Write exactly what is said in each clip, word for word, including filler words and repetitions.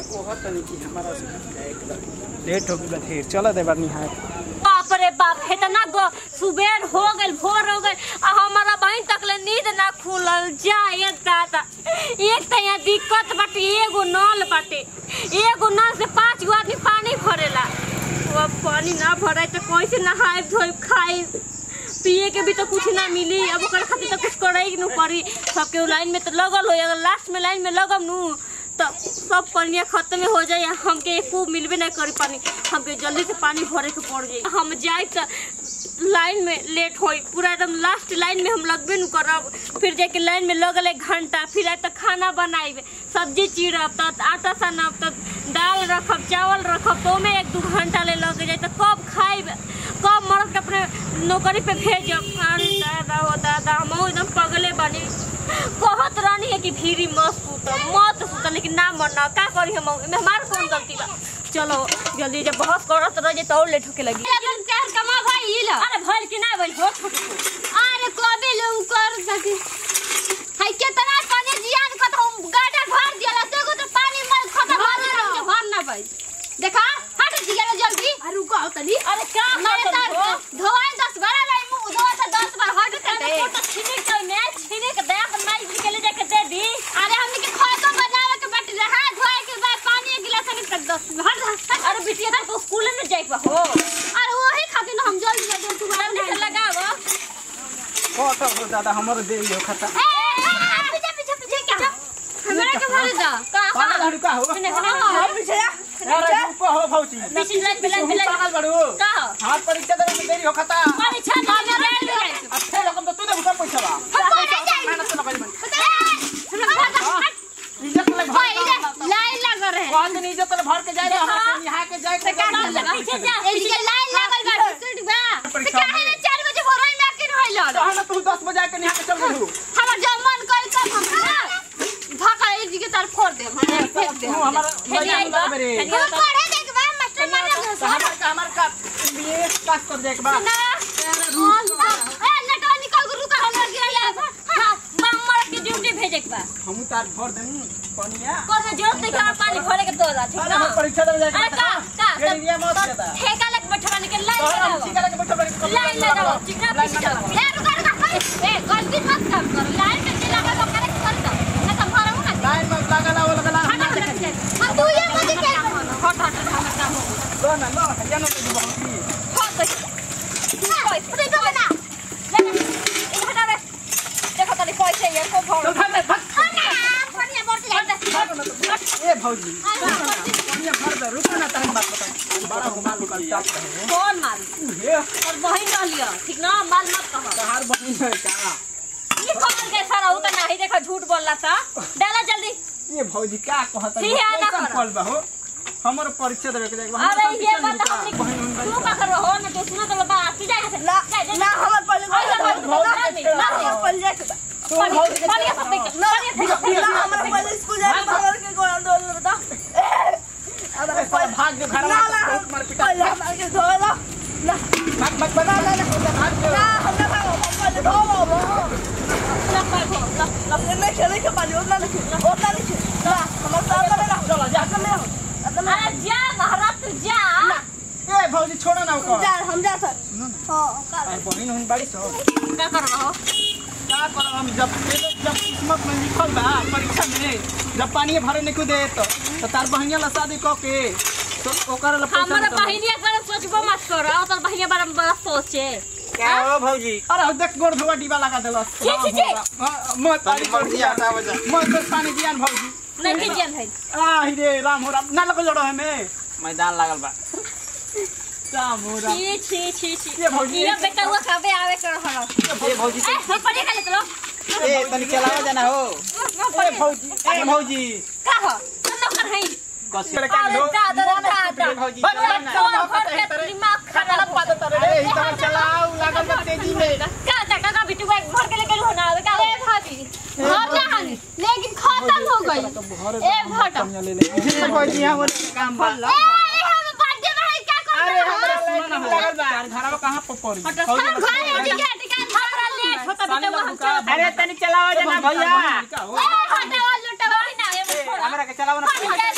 बहुत तनी की हमारा लेट हो गई ढेर चला दे बार निहाय बाप रे बाप इतना सुबेर हो गइल भोर हो गइल आ हमारा बहन तक ले नींद ना खुलल जाए दादा एक त यहाँ दिक्कत बाटे एगो नल बाटे एगो नल से पांच गो आदमी पानी भरेला अब पानी ना भराई तो कैसे नहाए धोए खाए पिए के भी तो कुछ ना मिली अब ओकर खातिर तो कुछ करे ही न पड़ी सबके लाइन में तो लगल हो अगर लास्ट में लाइन में लगम नु तो सब पानी खत्म हो जाए हमके एको मिलबे ना करी पानी हमके जल्दी से पानी भरे के पड़ जाए हम जाए तो लाइन में लेट होई पूरा एकदम लास्ट लाइन में हम लगबे न करब फिर जाके लाइन में लगल एक घंटा फिर आए तो खाना बनाए सब्जी चीरब तब आटा सानब तब दाल रखब चावल रखब तो में एक दो घंटा ले लग जाए तो कब खाइब कब मर्द के अपने नौकरी पे भेजब अरे दादा हो दादा हम एकदम पगले बनी कहत रानी है कि भीरी मत सुत मत सुत लेकिन ना मरना का करी हम हमार कौन गलती बा चलो जल्दी जब बहुत करत रह जे तो लेट होके लगी लेकिन कहर कमा भाई इला अरे भइल कि ना भइल हो अरे कबे लोग कर सके हाय केतना पानी जियान को तो गाड़ा भर दिया तो को तो पानी मल खत्म हो गया भर ना भाई देखा हट दिया जल्दी अरे रुको तनी अरे का मेरे तार धोवाई दस बार लाई मुंह धोवा तो दस बार हट के फोटो छीने के मैं छीने के दे बनाई के ले जाके दे दी अरे हमने के खातो बनावे के बैठ रहा धोए के बाद पानी एक गिलास में तक दस हट अरे बिटिया तो स्कूल में जाई बा हो अरे वही खातिर हम जल्दी जल्दी तू जल्दी से लगाव फोटो हो दादा हमर दे हो खाता पीछे पीछे पीछे क्या हमरा के भर दा का पागल हड़ू का हो ने ना पीछे अरे रुको हो भौजी पीछे लाइन पे लाइन पे पागल बड़ू का हाथ परीक्षा देने में देरी हो खाता परीक्षा दे दे अच्छे लोगन तो तू दे ऊपर पैसा बा हम कोने जाई मेहनत न करी मन हमरा इज्जत ले भर लाइन लग रहे कौन दिन इज्जत ले भर के जाए रे हम यहाँ के जाए के पीछे जा ए जी लाइन लगल बा सीट बा तो काहे ना चार बजे भोरई में आके रहल तो हम तू दस बजे के यहाँ के चल गलू हमर जब मन कइल तब हम धक्का ए जी के तरफ फोड़ दे हम फेंक दे तू हमारा भैया ना रे हम पढ़े देख बा मास्टर मार तो हमार का हमार का बीए पास कर दे के बाद ए नटवा निकल गुरु का हमर गिरला हां मामर के ड्यूटी भेजे के बा हम तार भर देम पानिया कोनो जरूरत नहीं कि पानी भरे के तोरा ठीक अरे ना हम परीक्षा दे जाए अरे का का ये दिया मत देता ठेका लग बैठवा के लाइन तो हम लगाओ ठीक है के बैठो बैठो लाइन लगाओ ठीक ना पीछे चलो ए रुका रुका ए गलती मत कर कर लाइन में लगा तो करेक्ट कर दो ना तो भरऊ ना लाइन में लगा ला वो लगा हम तू ये मत के हट हट हम काम हो लो ना लो या ना तो बहुत हट पैसे दे ना ले इधर हटा रे देखो तनी पैसे ये को चल भाव भाग भाग पानी बोट जाए ए भौजी पानिया भर दे रुको ना तनी बात बता बड़ा हो माल निकल चाप है कौन माल ये और बहिन रहलियो ठीक ना माल मत कहो तहार बहिन है का ये कौन के सारा उ त नहीं देखा झूठ बोलला था डाला जल्दी ये भौजी का कहत ठीक है, ना कौन करो। कॉल बा हो हमर परीक्षा देवे के जाए अरे ये बात हमने तू का कर हो ना तो सुनो तो बात जाए से ना ना हमर पहले ना हमर पहले जाए तू भौजी पानी सब देख ना हमर पहले स्कूल जाए हमर के गोल दो बता अरे साला भाग जो घर में मार पिटा पहले हमर के धो लो ना भाग भाग बना ना भाग जो ना हम ना भागो पहले धो लो ना भागो ना मैं खेले के पानी उतना नहीं उतना नहीं ना हमर साथ में ना चलो जा में अरे जा महाराज तू जा ए भौजी छोड़ो ना को जा हम जा सर हां का अरे बहिन हुन बाड़ी सो क्या कर रहा हो क्या करो हम जब जब किस्मत में लिखल बा परीक्षा में जब पानी भरे नहीं दे तो तो तार बहिनिया ला शादी क के तो ओकर ला पैसा हमारे बहिनिया पर सोचबो मत करो और बहिनिया बारे में बड़ा सोचे क्या हो भौजी अरे देख गोड़ धोवा डिबा लगा देलस छी, छी, छी। मत पानी भर दिया हटा बजा मत पानी दिया न भौजी नहीं कीजिए भाई आ ही रे राम हो राम ना लगल जड़ो हमें मैदान लागल बा राम हो राम छी छी छी छी ये भौजी ये बेटा हुआ खावे आवे करो हलो ए भौजी ए हम पढ़े का ले चलो ए तनी चलाओ जाना हो ए भौजी ए भौजी का हो तुम कर है कसी अरे का लो दादा दादा भौजी बस, चलाओ बस, ना। बस। और के दिमाग खराब पादो तारे अरे ही तरह चलाओ लागल बा तेजी में का का का बिटू भाई भर के लेके लो ना आवे का ए भाभी भर जा लेकिन खत्म हो गई ए भट ले ले जे भौजी यहां वाला काम बा ए हम बर्थडे भाई क्या कर अरे हमरा लाइन लागल बा घरवा कहां पर पड़ी हम घर टिका टिका हमरा लेट होता बेटा वहां चल अरे तनी चलाओ जाना भैया ए हटाओ लुटाओ ना हमरा के चलाओ ना हटा दो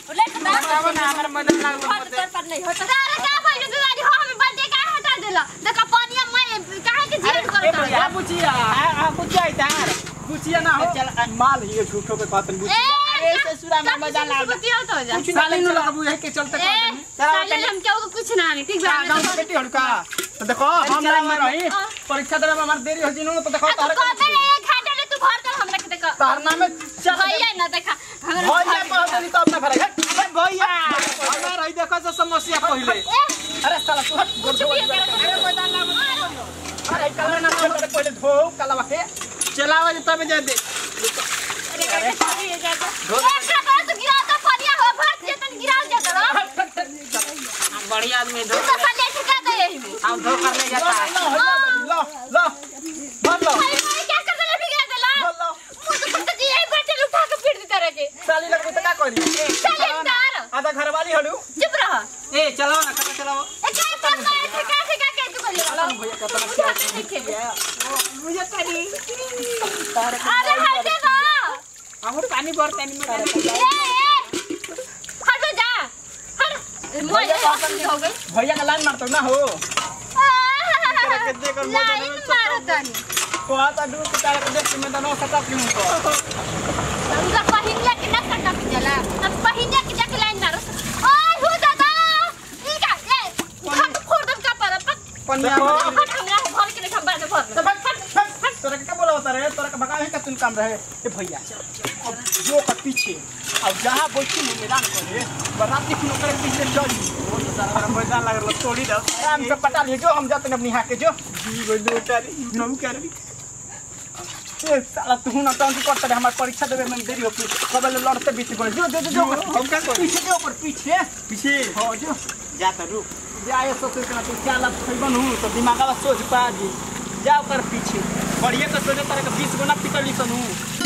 ले तो बताओ ना हमारा मैदान लागल फट कर पर नहीं होता तारे का पहिले बिवारी हो हमें बर्थडे का हटा देला देखा पानिया मैं काहे के जीवन करता ए बुचिया आ बुझाई तार बुचिया ना हो चल माल ये झूठो के कहतन बुचिया अरे ससुरा में मैदान लागल तो हो जा साली नु लगाबू यही के चलते ए कहतन साले हम क्या कुछ ना नहीं ठीक बा गांव के बेटी हड़का तो देखो हम लाइन में रही परीक्षा देवे में हमार देरी हो जिनु तो देखो तो कबे एक घंटा ले तू घर तक हमरा के देखा तार नाम में चल भैया ना देखा हमरा भैया कहतनी तब ना भरे भैया हमार रही देखो से समस्या पहिले अरे साला तू हट कुछ भी कर अरे मैदान लागल अरे कलर ना पहले पहले धो कलवा के चलावा तब जा दे अरे कैसे चली ये जाता एक का तो गिरा तो पानिया हो भर से तन गिरा जाता बढ़िया आदमी तू तो साले ठिका दे यही में हम धो कर ले जाता है लो लो भर लो भाई भाई क्या कर देला बिगड़ देला भर लो मुझे पता जी यही बैठे उठा के पीट देता रहे साली लगबे त का करी चले तार आधा घरवाली हडू चुप रह ए चलाओ ना कला चलाओ ए क्या कर रहा है ठिका ठिका के तू कर ले चलाओ भैया कहता ना मुझे करी अरे हट दे बा हमर पानी बरतन में ए ए हट जा हट मोए हो गई भैया का लाइन मारतो ना हो लाइन मारो तनी तो आता डू के तार देख के मैदान सटा क्यों को उनका पहिनिया के ना कटा के चला अब पहिनिया के जाके लाइन मारो ओए हो दादा ई का ए फट फोड़ दम का पर पक पन्या फट हमरा घर के लेखा बार भर तो फट फट फट तोरा के का बोला होता रे तोरा के भगावे का तुम काम रहे ए भैया अब जो का पीछे अब जहां बैठी में मैदान करे बराती की नौकर पीछे चली वो तो सारा मैदान लग रहा तोड़ी दो आराम से पटा ले जो हम जाते हैं अपनी हां के जो जी बोलो तारी नम कर ए साला तू ना तो करता रे हमार परीक्षा देवे में देरी हो फिर कब लड़ते बीच में जो जो जो हम का कर पीछे जो पर पीछे पीछे हां जो जाता रुक जाए सोच के तू क्या लाभ खइबन हूं तो दिमागवा सोच पा जी जाओ कर पीछे बढ़िया का सोचे तरह का बीस गुना पिटली सनू